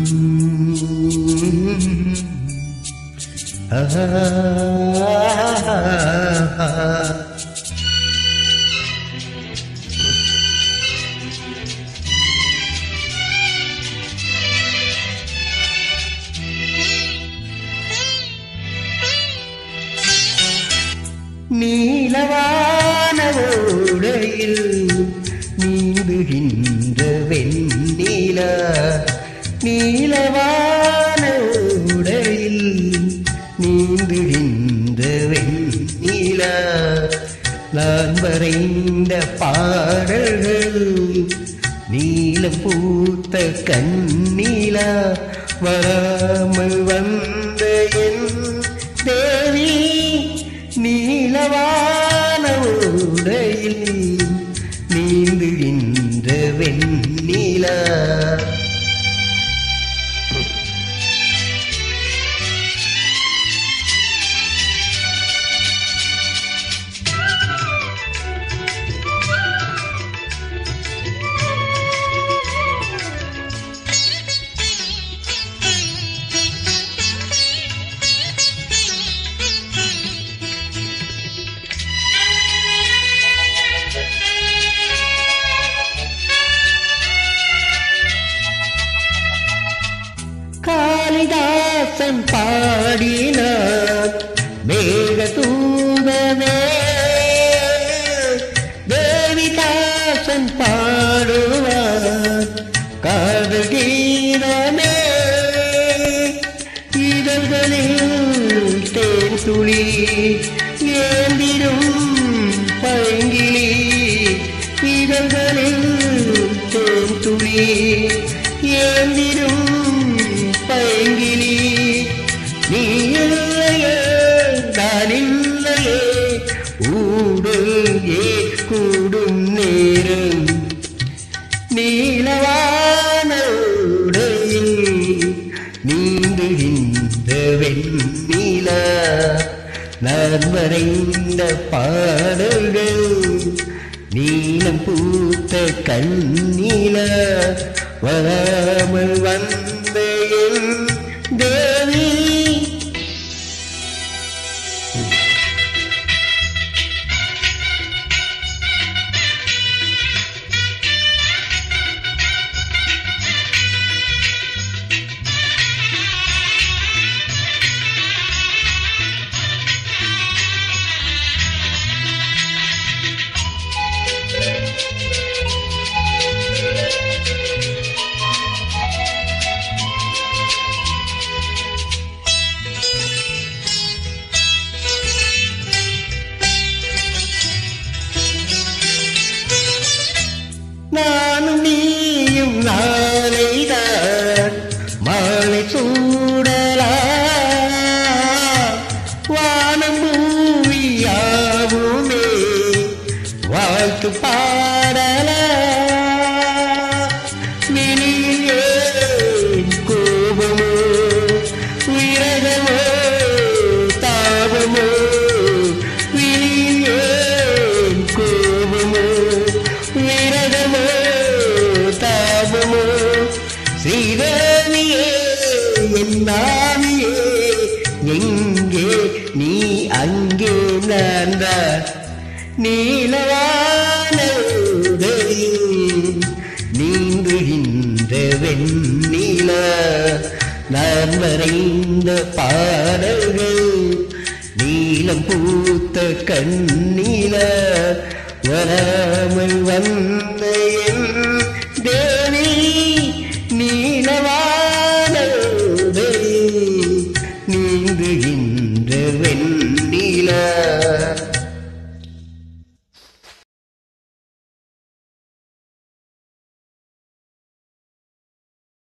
நீலவான ஓடையில் நீந்துகின்ற வெண்ணிலா, நீலவான ஓடையில் நீந்துகின்ற வெண்ணிலா, நான் வரைந்த பாடல்கள் நீலம் பூத்த கண்ணிலா, வராமல் வந்த என் தேவி நீலவான ஓடையில் நீந்துகின்ற வெண்ணிலா. காளிதாசன் பாடினார் மேகதூதமே, தேவிதாசன் பாடுவார் காதல் கீதமே, இதழ்களில் தேன் துளி ஏந்திரும் பைங்கிளி, இதழ்களில் தேன் துளி ஏந்திரும் பைங்கிளி, நீ இல்லையே நான் இல்லையே ஊடே கூடும் நேரம், நீலவான ஓடையில் நீந்துகின்ற வெண்ணிலா, நான் வரைந்த பாடல்கள் நீலம் பூத்த கண்ணிலா, வராமல் வந்த என் தேவி. நானும் நீயும் நாளைதான் மாலை சூடலா, வானம் பூவியாவுமே வாழ்த்து பாடலா, வெளியில் ஏன் கோபமோ விரதமோ தாபமோ, வெளியில் ஏன் கோபமோ விரதமோ தாபமோ, ஸ்ரீதேவியே என் நாவியே எங்கே நீ அங்கே நான் தான், நீலவான ஓடையில் நீந்துகின்ற வெண்ணிலா, நான் வரைந்த பாடல்கள் நீலம் பூத்த கண்ணிலா, வராமல் வந்த என் தேவி நீலவான ஓடையில் நீந்துகின்ற வெண்ணிலா.